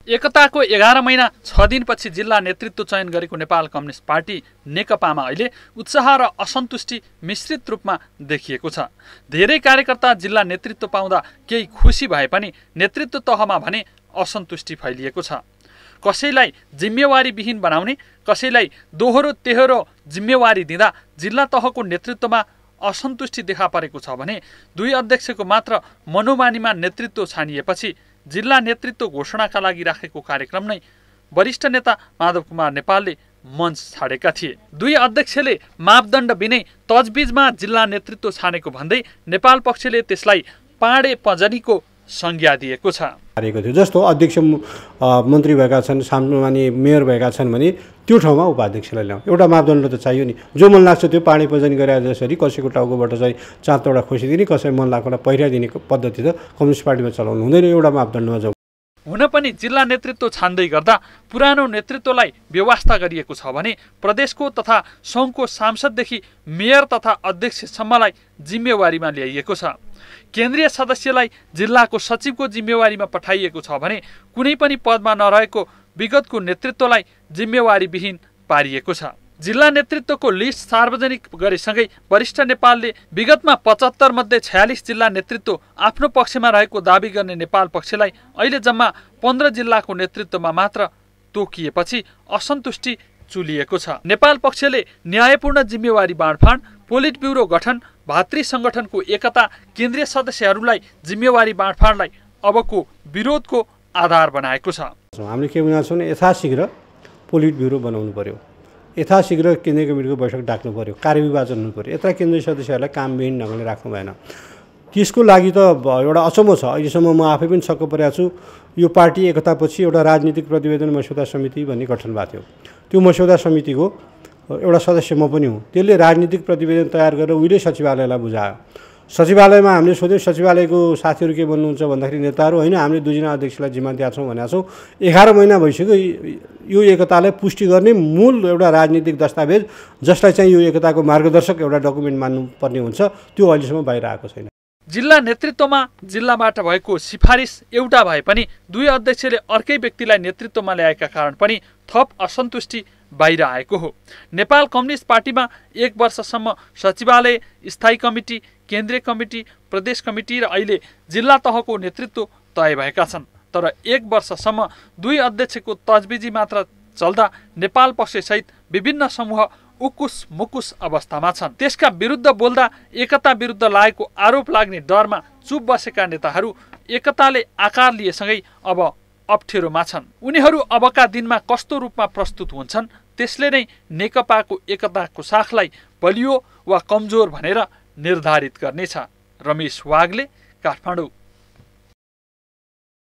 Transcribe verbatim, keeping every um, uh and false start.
एकताको एघार महिना छ दिनपछि जिल्ला नेतृत्व चयन गरेको नेपाल कम्युनिस्ट पार्टी नेकपामा अहिले उत्साह र असन्तुष्टि मिश्रित रूपमा देखिएको छ। धेरै कार्यकर्ता जिल्ला नेतृत्व पाउँदा केही खुसी भए पनि नेतृत्व तहमा भने असन्तुष्टि फैलिएको छ। कसैलाई जिम्मेवारीविहीन बनाउने, कसैलाई दोहोरो तेहोरो जिम्मेवारी दिँदा जिल्ला तहको नेतृत्वमा असन्तुष्टि देखा परेको छ भने दुई अध्यक्षको मात्र मनोमानीमा नेतृत्व छानिएपछि जिल्ला नेतृत्व घोषणाका लागि राखेको कार्यक्रम नै वरिष्ठ नेता माधव कुमार नेपालले मञ्च छाडेका थिए। दुई अध्यक्षले मापदण्ड बिनै तजबिजमा जिल्ला नेतृत्व छानेको भन्दै नेपाल पक्षले त्यसलाई पाडे पजनीको संज्ञा दिएको छ। जस्तो अध्यक्ष मन्त्री भएका छन्, सामान्य मेयर भएका छन् भने त्यो ठाउँमा उपाध्यक्षलाई ल्याउँ, एउटा मापदण्ड त चाहियो नि। जो मन लाग्छ त्यो पाडे पजनी गरे जसरी कसैको टाउकोबाट चाहिँ चाँतौडा खोसिदिने, कसै मन लागेकोलाई पहिराइदिने पद्धति त कम्युनिस्ट पार्टीमा चलाउनु हुँदैन। एउटा मापदण्डमा जाउँ। हुन पनि जिल्ला नेतृत्व छान्दै गर्दा पुरानो नेतृत्वलाई व्यवस्था गरिएको छ भने प्रदेशको तथा सङ्घको सांसददेखि मेयर तथा अध्यक्षसम्मलाई जिम्मेवारीमा ल्याइएको छ। केन्द्रीय सदस्यलाई जिल्लाको सचिवको जिम्मेवारीमा पठाइएको छ भने कुनै पनि पदमा नरहेको विगतको नेतृत्वलाई जिम्मेवारीविहीन पारिएको छ। जिल्ला नेतृत्वको लिस्ट सार्वजनिक गरेसँगै वरिष्ठ नेपालले विगतमा पचहत्तर मध्ये छयालिस जिल्ला नेतृत्व आफ्नो पक्षमा रहेको दावी गर्ने नेपाल पक्षलाई अहिले जम्मा पन्ध्र जिल्लाको नेतृत्वमा मात्र तोकिएपछि असन्तुष्टि चुलिएको छ। नेपाल पक्षले न्यायपूर्ण जिम्मेवारी बाँडफाँड, पोलिट ब्युरो गठन, भातृ संगठनको एकता, केन्द्रीय सदस्यहरूलाई जिम्मेवारी बाँडफाँडलाई अबको विरोधको आधार बनाएको छ। हामीले के भनेको छौँ, यथाशीघ्र पोलिट ब्युरो बनाउनु पर्यो, यथाशीघ्र केन्द्रीय कमिटीको बैठक डाक्नु पर्यो, कार्यविभाजन हुनु पर्यो। यत्र केन्द्रीय सदस्यहरूलाई कामविहीन ढङ्गले राख्नु भएन। त्यसको लागि त एउटा अचम्म छ। अहिलेसम्म म आफै पनि छक्क परेको छु। यो पार्टी एकतापछि एउटा राजनीतिक प्रतिवेदन मस्यौदा समिति भन्ने गठन भएको थियो। त्यो मस्यौदा समितिको एउटा सदस्य म पनि हुँ। त्यसले राजनीतिक प्रतिवेदन तयार गरेर उहिले सचिवालयलाई बुझायो। सचिवालयमा हामीले सोध्यौँ, सचिवालयको साथीहरू के भन्नुहुन्छ भन्दाखेरि नेताहरू होइन, हामीले दुईजना अध्यक्षलाई जिम्मा दिएका छौँ भनेका छौँ। एघार महिना भइसक्यो। यो एकतालाई पुष्टि गर्ने मूल एउटा राजनीतिक दस्तावेज जसलाई चाहिँ यो एकताको मार्गदर्शक एउटा डकुमेन्ट मान्नुपर्ने हुन्छ, त्यो अहिलेसम्म बाहिर आएको छैन। जिल्ला नेतृत्वमा जिल्लाबाट भएको सिफारिस एउटा भए पनि दुई अध्यक्षले अर्कै व्यक्तिलाई नेतृत्वमा ल्याएका कारण पनि थप असन्तुष्टि बाहिर आएको हो। नेपाल कम्युनिस्ट पार्टीमा एक वर्षसम्म सचिवालय, स्थायी कमिटी, केन्द्रीय कमिटी, प्रदेश कमिटी र अहिले जिल्ला तहको नेतृत्व तय भएका छन्। तर एक वर्षसम्म दुई अध्यक्षको तजबिजी मात्र चल्दा नेपाल पक्षसहित विभिन्न समूह उकुस मुकुस अवस्थामा छन्। त्यसका विरुद्ध बोल्दा एकता विरुद्ध लागेको आरोप लाग्ने डरमा चुप बसेका नेताहरू एकताले आकार लिएसँगै अब अप्ठ्यारोमा छन्। उनीहरू अबका दिनमा कस्तो रूपमा प्रस्तुत हुन्छन् त्यसले नै नेकपाको एकताको साखलाई बलियो वा कमजोर भनेर निर्धारित गर्नेछ। रमेश वाग्ले, काठमाडौँ।